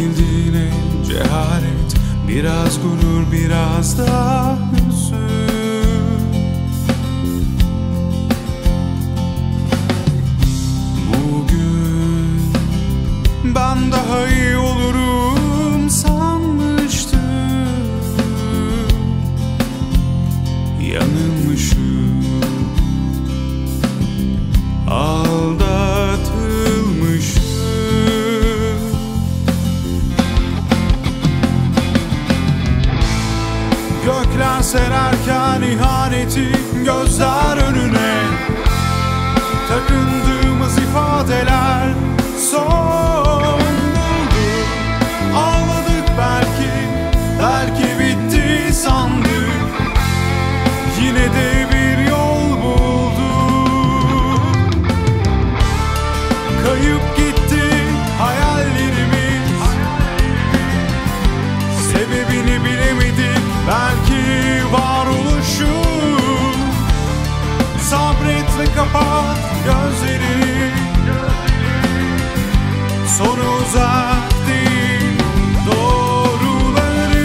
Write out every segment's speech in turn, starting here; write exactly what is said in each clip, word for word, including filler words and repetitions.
Sevdiğine cehalet, biraz gurur, biraz da hüzün. Bugün ben daha iyi olurum sanmıştım. Yanılmışım, aldatılmışım. Gökler sererken ihaneti gözler önüne, takındığımız ifadeler son buldu. Ağladık belki, belki bitti sandık. Yine de bir yol bulduk. Kayıp gitti hayallerimiz, sebebini bilemedik belki varoluşu. Sabret ve kapat gözlerini, sonu uzak değil doğruları.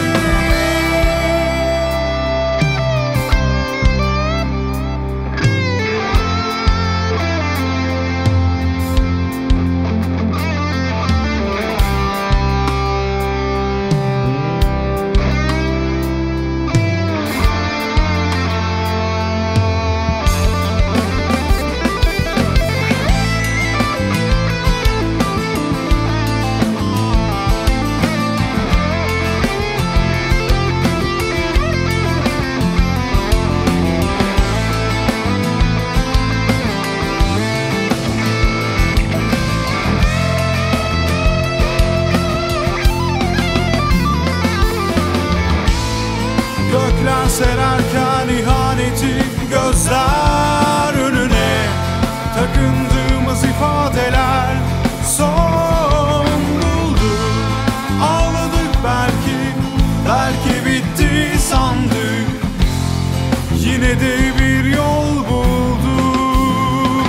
Gökler sererken ihaneti gözler önüne, takındığımız ifadeler son buldu. Ağladık belki, belki bitti sandık. Yine de bir yol bulduk.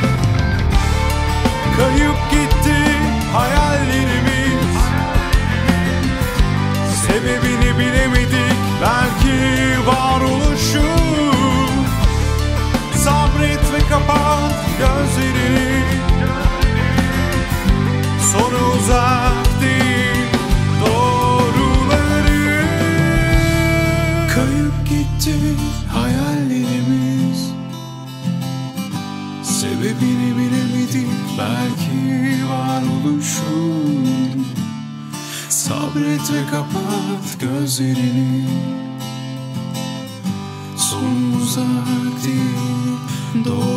Kayıp gitti hayallerimiz, sebebini bilemedik belki varoluşu. Sabret ve kapat gözlerini, sonu uzak değil doğruları. Kayıp gitti hayallerimiz, sebebini bilemedik belki varoluşu. Sabret ve kapat gözlerini, son uzak değil doğru.